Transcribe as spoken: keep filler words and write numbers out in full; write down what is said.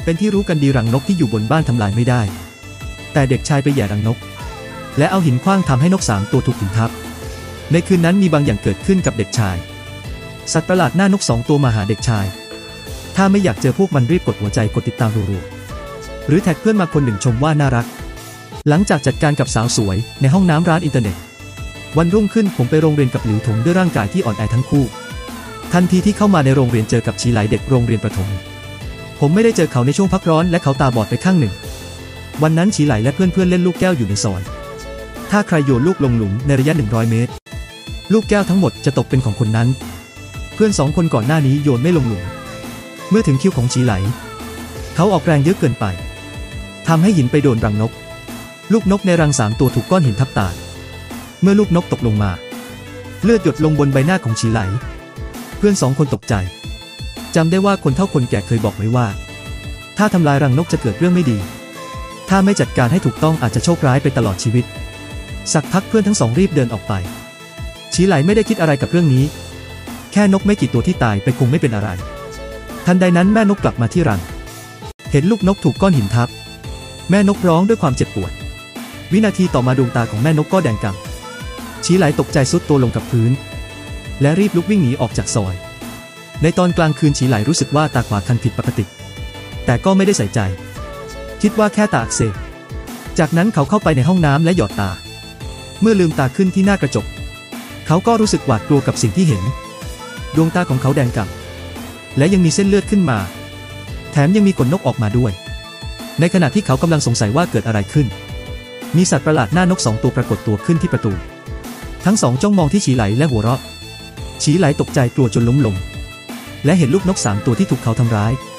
เป็นที่รู้กันดีรังนกที่อยู่บนบ้านทำลายไม่ได้แต่เด็กชายไปแย่รังนกและเอาหินขว้างทำให้นกสามตัวถูกหินทับในคืนนั้นมีบางอย่างเกิดขึ้นกับเด็กชายสัตว์ประหลาดหน้านกสองตัวมาหาเด็กชายถ้าไม่อยากเจอพวกมันรีบกดหัวใจกดติดตามรัวๆหรือแท็กเพื่อนมาคนหนึ่งชมว่าน่ารักหลังจากจัดการกับสาวสวยในห้องน้ำร้านอินเทอร์เน็ตวันรุ่งขึ้นผมไปโรงเรียนกับหลิวถงด้วยร่างกายที่อ่อนแอทั้งคู่ทันทีที่เข้ามาในโรงเรียนเจอกับชีไหลเด็กโรงเรียนประถมผมไม่ได้เจอเขาในช่วงพักร้อนและเขาตาบอดไปข้างหนึ่งวันนั้นชีไหลและเพื่อนๆเล่นลูกแก้วอยู่ในซอยถ้าใครโยนลูกลงหลุมในระยะหนึ่งร้อยเมตรลูกแก้วทั้งหมดจะตกเป็นของคนนั้นเพื่อนสองคนก่อนหน้านี้โยนไม่ลงหลุมเมื่อถึงคิวของชีไหลเขาออกแรงเยอะเกินไปทำให้หินไปโดนรังนกลูกนกในรังสามตัวถูกก้อนหินทับตายเมื่อลูกนกตกลงมาเลือดหยดลงบนใบหน้าของชีไหลเพื่อนสองคนตกใจจำได้ว่าคนเฒ่าคนแก่เคยบอกไว้ว่าถ้าทำลายรังนกจะเกิดเรื่องไม่ดีถ้าไม่จัดการให้ถูกต้องอาจจะโชคร้ายไปตลอดชีวิตสักพักเพื่อนทั้งสองรีบเดินออกไปชีไหลไม่ได้คิดอะไรกับเรื่องนี้แค่นกไม่กี่ตัวที่ตายไปคงไม่เป็นอะไรทันใดนั้นแม่นกกลับมาที่รังเห็นลูกนกถูกก้อนหินทับแม่นกร้องด้วยความเจ็บปวดวินาทีต่อมาดวงตาของแม่นกก็แดงกำชีไหลตกใจซุดตัวลงกับพื้นและรีบลุกวิ่งหนีออกจากซอยในตอนกลางคืนชีไหลรู้สึกว่าตาขวาคันผิดปกติแต่ก็ไม่ได้ใส่ใจคิดว่าแค่ตาอักเสบจากนั้นเขาเข้าไปในห้องน้ำและหยอดตาเมื่อลืมตาขึ้นที่หน้ากระจกเขาก็รู้สึกหวาดกลัวกับสิ่งที่เห็นดวงตาของเขาแดงกำและยังมีเส้นเลือดขึ้นมาแถมยังมีขนนกออกมาด้วยในขณะที่เขากำลังสงสัยว่าเกิดอะไรขึ้นมีสัตว์ประหลาดหน้านกสองตัวปรากฏตัวขึ้นที่ประตูทั้งสองจ้องมองที่ฉีไหลและหัวเราะฉีไหลตกใจกลัวจนล้มลงและเห็นลูกนกสามตัวที่ถูกเขาทำร้าย